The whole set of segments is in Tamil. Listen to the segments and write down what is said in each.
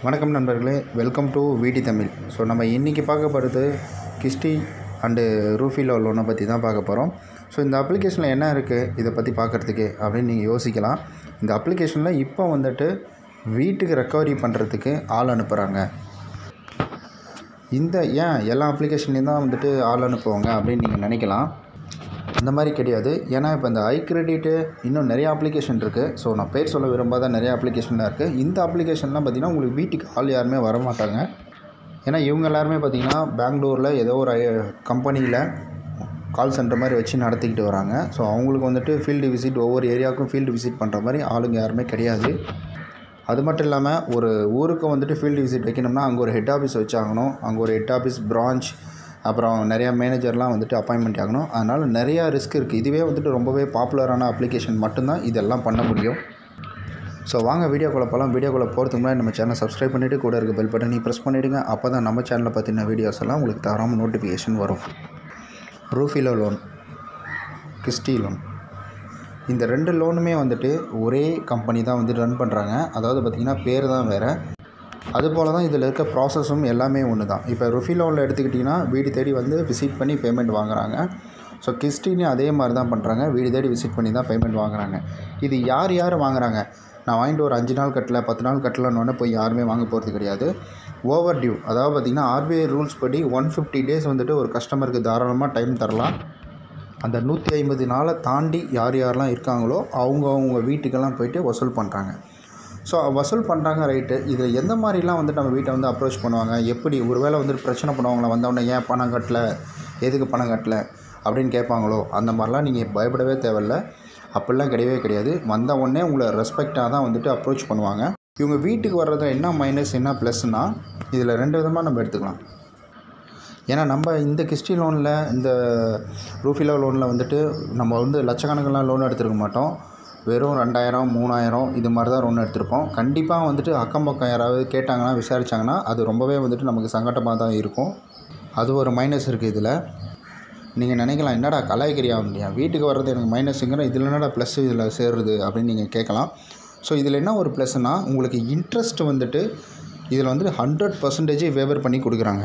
வணக்கம் நண்பர்களே, வெல்கம் டு விடி தமிழ். ஸோ நம்ம இன்றைக்கி பார்க்க போகிறது கிஸ்டி அண்டு ரூஃபிலோ லோனை பற்றி தான் பார்க்க போகிறோம். ஸோ இந்த அப்ளிகேஷனில் என்ன இருக்குது இதை பற்றி பார்க்குறதுக்கு அப்படின்னு நீங்கள் யோசிக்கலாம். இந்த அப்ளிகேஷனில் இப்போ வந்துட்டு வீட்டுக்கு ரெக்கவரி பண்ணுறதுக்கு ஆள் அனுப்புகிறாங்க. ஏன் எல்லா அப்ளிகேஷன்லேயும் தான் வந்துட்டு ஆள் அனுப்புவாங்க அப்படின்னு நீங்கள் நினைக்கலாம். அந்த மாதிரி கிடையாது. ஏன்னா இப்போ இந்த ஐ கிரெடிட்டு இன்னும் நிறையா அப்ளிகேஷன் இருக்குது. ஸோ நான் பேர் சொல்ல விரும்பாத நிறையா அப்ளிகேஷன்லாம் இருக்குது. இந்த அப்ளிகேஷன்லாம் பார்த்திங்கன்னா உங்களுக்கு வீட்டுக்கு ஆள் யாருமே வரமாட்டாங்க. ஏன்னா இவங்க எல்லாருமே பார்த்திங்கன்னா பெங்களூரில் ஏதோ ஒரு கம்பெனியில் கால் சென்டர் மாதிரி வச்சு நடத்திக்கிட்டு வராங்க. ஸோ அவங்களுக்கு வந்துட்டு ஃபீல்டு விசிட் ஒவ்வொரு ஏரியாவுக்கும் ஃபீல்டு விசிட் பண்ணுற மாதிரி ஆளுங்க யாருமே கிடையாது. அது மட்டும் இல்லாமல் ஒரு ஊருக்கு வந்துட்டு ஃபீல்டு விசிட் வைக்கணும்னா அங்கே ஒரு ஹெட் ஆஃபீஸ் வச்சாகணும். அங்கே ஒரு ஹெட் ஆஃபீஸ் பிரான்ச், அப்புறம் நிறையா மேனேஜர்லாம் வந்துட்டு அப்பாயின்மெண்ட் ஆகணும். அதனால் நிறையா ரிஸ்க் இருக்குது. இதுவே வந்துட்டு ரொம்பவே பாப்புலரான அப்ளிகேஷன் மட்டும்தான் இதெல்லாம் பண்ண முடியும். ஸோ வாங்க வீடியோக்குள்ளே போகலாம். வீடியோக்குள்ளே போகிறதுக்கு முன்னாடி நம்ம சேனலை சப்ஸ்கிரைப் பண்ணிவிட்டு கூட இருக்க பெல் பட்டனை ப்ரெஸ் பண்ணிவிடுங்க. அப்போ தான் நம்ம சேனலை பற்றின வீடியோஸ் எல்லாம் உங்களுக்கு தராமல் நோட்டிஃபிகேஷன் வரும். ரூஃபிலோ லோன், கிஸ்டி லோன், இந்த ரெண்டு லோனுமே வந்துட்டு ஒரே கம்பெனி தான் வந்து ரன் பண்ணுறாங்க. அதாவது பார்த்திங்கன்னா பேர் தான் வேறு. அதுபோல் தான் இதில் இருக்க ப்ராசஸும் எல்லாமே ஒன்று தான். இப்போ ரூஃபிலோனில் எடுத்துக்கிட்டிங்கன்னா வீடு தேடி வந்து விசிட் பண்ணி பேமெண்ட் வாங்குகிறாங்க. ஸோ கிஸ்டிலையும் அதே மாதிரி தான் பண்ணுறாங்க. வீடு தேடி விசிட் பண்ணி தான் பேமெண்ட் வாங்குகிறாங்க. இது யார் வாங்குகிறாங்க? நான் வாங்கிட்டு ஒரு 5 நாள் கட்டல 10 நாள் கட்டலன்னு போய் யாருமே வாங்க போகிறது கிடையாது. ஓவர் டியூ, அதாவது பார்த்திங்கன்னா ஆர்பிஐ ரூல்ஸ் படி 150 டேஸ் வந்துட்டு ஒரு கஸ்டமருக்கு தாராளமாக டைம் தரலாம். அந்த 150 நாளை தாண்டி யாரெல்லாம் இருக்காங்களோ அவங்க வீட்டுக்கெல்லாம் போய்ட்டு வசூல் பண்ணுறாங்க. ஸோ வசூல் பண்ணுறாங்க, ரைட்டு. இது எந்த மாதிரிலாம் வந்துட்டு நம்ம வீட்டை வந்து அப்ரோச் பண்ணுவாங்க, எப்படி ஒரு வேளை வந்துட்டு பிரச்சனை பண்ணுவாங்களா, வந்தவொடனே ஏன் பணம் கட்டலை, எதுக்கு பணம் கட்டலை அப்படின்னு கேட்பாங்களோ, அந்த மாதிரிலாம் நீங்கள் பயப்படவே தேவையில்லை. அப்படிலாம் கிடையவே கிடையாது. வந்த உடனே உங்களை ரெஸ்பெக்டாக தான் வந்துட்டு அப்ரோச் பண்ணுவாங்க. இவங்க வீட்டுக்கு வர்றதுல என்ன மைனஸ் என்ன ப்ளஸ்னால் இதில் 2 விதமாக நம்ம எடுத்துக்கலாம். ஏன்னா நம்ம இந்த கிஸ்டி லோனில் இந்த ரூஃபிலோ லோனில் வந்துட்டு நம்ம வந்து லட்சக்கணக்கெல்லாம் லோன் எடுத்துருக்க மாட்டோம். வெறும் 2000 3000 இது மாதிரி தான் லோன் எடுத்திருப்போம். கண்டிப்பாக வந்துட்டு அக்கம் பக்கம் யாராவது கேட்டாங்கன்னா விசாரித்தாங்கன்னா அது ரொம்பவே வந்துட்டு நமக்கு சங்கடமாக தான் இருக்கும். அது ஒரு மைனஸ் இருக்குது இதில். நீங்கள் நினைக்கலாம், என்னடா கலாய்கிறியா இல்லையா, வீட்டுக்கு வர்றது எனக்கு மைனஸுங்கிற, இதில் என்னடா ப்ளஸ் இதில் சேருது அப்படின்னு நீங்கள் கேட்கலாம். ஸோ இதில் என்ன ஒரு ப்ளஸ்னால் உங்களுக்கு இன்ட்ரெஸ்ட் வந்துட்டு இதில் வந்துட்டு 100% வேவர் பண்ணி கொடுக்குறாங்க.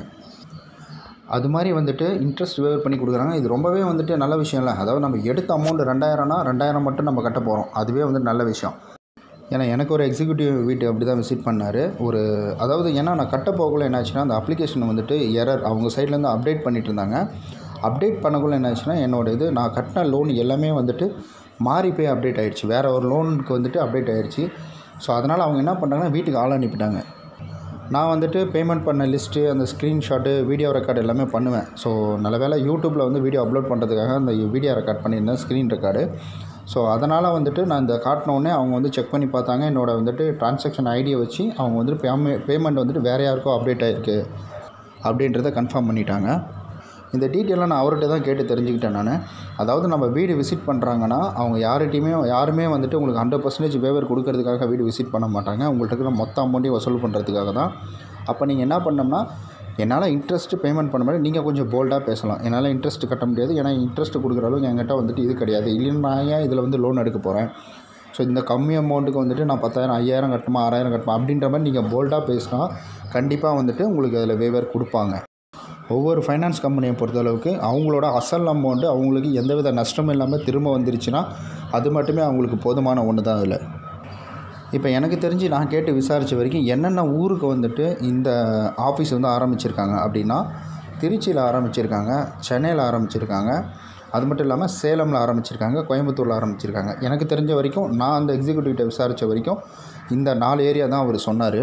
அது மாதிரி வந்துட்டு இன்ட்ரெஸ்ட் வேவர் பண்ணி கொடுக்குறாங்க. இது ரொம்பவே வந்துட்டு நல்ல விஷயம் இல்லை. அதாவது நம்ம எடுத்த அமௌண்ட் 2000னா 2000 மட்டும் நம்ம கட்ட போகிறோம். அதுவே வந்துட்டு நல்ல விஷயம். ஏன்னா எனக்கு ஒரு எக்ஸிக்யூட்டிவ் வீட்டு அப்படி தான் விசிட் பண்ணார். அதாவது ஏன்னா நான் கட்ட போகக்குள்ள என்னாச்சுன்னா அந்த அப்ளிகேஷன் வந்துட்டு எரர் அவங்க சைட்லேருந்து அப்டேட் பண்ணிகிட்டு இருந்தாங்க. அப்டேட் பண்ணக்குள்ள என்னாச்சுன்னா நான் கட்டின லோன் எல்லாமே வந்துட்டு மாறி போய் அப்டேட் ஆகிடுச்சு. வேறு ஒரு லோனுக்கு வந்துட்டு அப்டேட் ஆகிடுச்சு. ஸோ அதனால் அவங்க என்ன பண்ணாங்கன்னா வீட்டுக்கு ஆள் அனுப்பிட்டாங்க. நான் வந்துட்டு பேமெண்ட் பண்ண லிஸ்ட்டு, அந்த ஸ்க்ரீன்ஷாட்டு, வீடியோ ரெக்கார்டு எல்லாமே பண்ணுவேன். ஸோ நல்ல வேளை யூடியூப்பில் வந்து வீடியோ அப்லோட் பண்ணுறதுக்காக அந்த வீடியோ ரெக்கார்ட் பண்ணியிருந்தேன், ஸ்க்ரீன் ரெக்கார்டு. ஸோ அதனால் வந்துட்டு நான் இந்த காட்டினோடனே அவங்க வந்து செக் பண்ணி பார்த்தாங்க. என்னோடய வந்துட்டு ட்ரான்சாக்ஷன் ஐடியை வச்சு அவங்க வந்துட்டு பேமெண்ட் வந்துட்டு வேறு யாருக்கோ அப்டேட் ஆகிருக்கு அப்படின்றத கன்ஃபார்ம் பண்ணிட்டாங்க. இந்த டீட்டெயிலாம் நான் அவர்கிட்ட தான் கேட்டு தெரிஞ்சுக்கிட்டேன் நான். அதாவது நம்ம வீடு விசிட் பண்ணுறாங்கன்னா அவங்க யாருமே வந்துட்டு உங்களுக்கு 100% வேவர் கொடுக்கறதுக்காக வீடு விசிட் பண்ண மாட்டாங்க. உங்கள்கிட்ட இருக்கிற மொத்த அமௌண்ட்டையும் வசூல் பண்ணுறதுக்காக தான். அப்போ நீங்கள் என்ன பண்ணோம்னா, என்னால் இன்ட்ரெஸ்ட் பேமெண்ட் பண்ண மாதிரி நீங்கள் கொஞ்சம் போல்டாக பேசலாம். என்னால் இன்ட்ரெஸ்ட் கட்ட முடியாது, ஏன்னா இன்ட்ரெஸ்ட் கொடுக்குற அளவுக்கு என்கிட்ட வந்துட்டு இது கிடையாது. இல்லைன்னா நான் ஏன் இதில் வந்து லோன் எடுக்க போகிறேன். ஸோ இந்த கம்மி அமௌண்ட்டுக்கு வந்துட்டு நான் 10,000 5000 கட்டணுமா 6000 கட்டணுமா அப்படின்ற மாதிரி நீங்கள் போல்டாக பேசினா கண்டிப்பாக வந்துட்டு உங்களுக்கு அதில் வேவர் கொடுப்பாங்க. ஒவ்வொரு ஃபைனான்ஸ் கம்பெனியை பொறுத்தளவுக்கு அவங்களோட அசல் அமௌண்ட்டு அவங்களுக்கு எந்தவித நஷ்டமும் இல்லாமல் திரும்ப வந்துருச்சுன்னா அது மட்டுமே அவங்களுக்கு போதுமான ஒன்று தான் அதில். இப்போ எனக்கு தெரிஞ்சு நான் கேட்டு விசாரித்த வரைக்கும் என்னென்ன ஊருக்கு வந்துட்டு இந்த ஆஃபீஸ் வந்து ஆரம்பிச்சிருக்காங்க அப்படின்னா, திருச்சியில் ஆரம்பிச்சிருக்காங்க, சென்னையில் ஆரம்பிச்சிருக்காங்க, அது மட்டும் இல்லாமல் சேலமில் ஆரம்பிச்சிருக்காங்க, கோயம்புத்தூரில் ஆரம்பிச்சிருக்காங்க. எனக்கு தெரிஞ்ச வரைக்கும் நான் அந்த எக்ஸிக்யூட்டிவ்கிட்ட விசாரித்த வரைக்கும் இந்த 4 ஏரியா தான் அவர் சொன்னார்.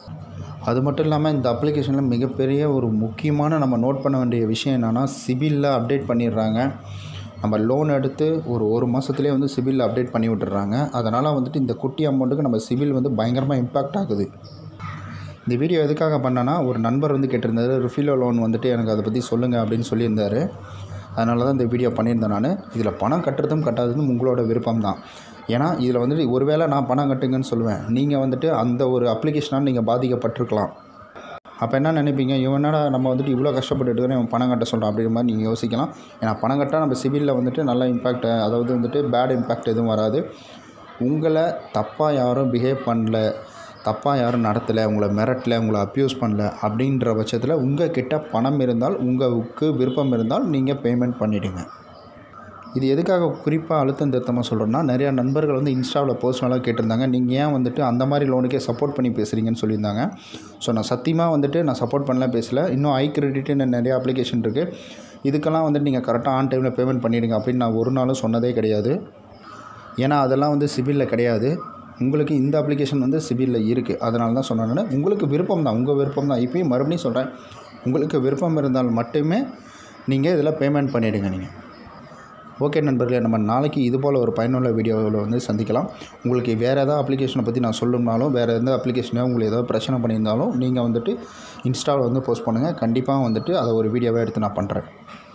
அது மட்டும் இல்லாமல் இந்த அப்ளிகேஷனில் மிகப்பெரிய ஒரு முக்கியமான நம்ம நோட் பண்ண வேண்டிய விஷயம் என்னென்னா, சிபிலில் அப்டேட் பண்ணிடுறாங்க. நம்ம லோன் எடுத்து ஒரு மாதத்துலேயே வந்து சிபிலில் அப்டேட் பண்ணி விட்டுறாங்க. அதனால் வந்துட்டு இந்த குட்டி அமௌண்ட்டுக்கு நம்ம சிபில் வந்து பயங்கரமாக இம்பேக்ட் ஆகுது. இந்த வீடியோ எதுக்காக பண்ணேன்னா, ஒரு நண்பர் வந்து கேட்டிருந்தார், ரூஃபிலோ லோன் வந்துட்டு எனக்கு அதை பற்றி சொல்லுங்கள் அப்படின்னு சொல்லியிருந்தார். அதனால தான் இந்த வீடியோ பண்ணியிருந்தேன் நான். இதில் பணம் கட்டுறதும் கட்டாததும் உங்களோட விருப்பம் தான். ஏன்னா இதில் வந்துட்டு ஒருவேளை நான் பணம் கட்டுங்கன்னு சொல்லுவேன், நீங்கள் வந்துட்டு அந்த ஒரு அப்ளிகேஷனால் நீங்கள் பாதிக்கப்பட்டிருக்கலாம். அப்போ என்ன நினைப்பீங்க, இவனடா நம்ம வந்துட்டு இவ்வளோ கஷ்டப்பட்டு எடுக்கிறேன், இவன் பணம் கட்ட சொல்கிறான் அப்படின்ற மாதிரி நீங்கள் யோசிக்கலாம். ஏன்னா பணம் கட்டால் நம்ம சிவிலில் வந்துட்டு நல்ல இம்பேக்ட், அதாவது வந்துட்டு பேட் இம்பேக்ட் எதுவும் வராது. உங்களை தப்பாக யாரும் பிஹேவ் பண்ணல, தப்பாக யாரும் நடத்தலை, உங்களை மிரட்டலை, உங்களை அப்யூஸ் பண்ணல அப்படின்ற பட்சத்தில் உங்கள் கிட்ட பணம் இருந்தால், உங்களுக்கு விருப்பம் இருந்தால் நீங்கள் பேமெண்ட் பண்ணிவிடுங்க. இது எதுக்காக குறிப்பாக அழுத்தம் திருத்தமாக சொல்கிறேன்னா, நிறையா நண்பர்கள் வந்து இன்ஸ்டாவில் பர்சனலாக கேட்டிருந்தாங்க, நீங்கள் ஏன் வந்துட்டு அந்த மாதிரி லோனுக்கே சப்போர்ட் பண்ணி பேசுகிறீங்கன்னு சொல்லியிருந்தாங்க. ஸோ நான் சத்தியமாக வந்துட்டு நான் சப்போர்ட் பண்ணலாம் பேசலை. இன்னும் ஐ கிரெடிட்னு நிறைய அப்ளிகேஷன் இருக்குது. இதுக்கெல்லாம் வந்துட்டு நீங்கள் கரெக்டாக ஆன் டைமில் பேமெண்ட் பண்ணிவிடுங்க அப்படின்னு நான் ஒரு நாளும் சொன்னதே கிடையாது. ஏன்னா அதெல்லாம் வந்து சிபிலில் கிடையாது. உங்களுக்கு இந்த அப்ளிகேஷன் வந்து சிபிலில் இருக்குது. அதனால தான் சொன்னேன் நான். உங்களுக்கு விருப்பம் தான், உங்கள் விருப்பம் தான். இப்போயும் மறுபடியும் சொல்கிறேன், உங்களுக்கு விருப்பம் இருந்தால் மட்டுமே நீங்கள் இதில் பேமெண்ட் பண்ணிவிடுங்க நீங்கள். ஓகே நண்பர்களே, நம்ம நாளைக்கு இதுபோல் ஒரு பயனுள்ள வீடியோவில் வந்து சந்திக்கலாம். உங்களுக்கு வேறு ஏதாவது அப்ளிகேஷனை பற்றி நான் சொல்லணும்னாலும், வேறு எந்த அப்ளிகேஷனோ உங்களுக்கு ஏதாவது பிரச்சனை பண்ணியிருந்தாலும் நீங்கள் வந்துட்டு இன்ஸ்டாவில் வந்து போஸ்ட் பண்ணுங்கள். கண்டிப்பாக வந்துட்டு அதை ஒரு வீடியோவாக எடுத்து நான் பண்ணுறேன்.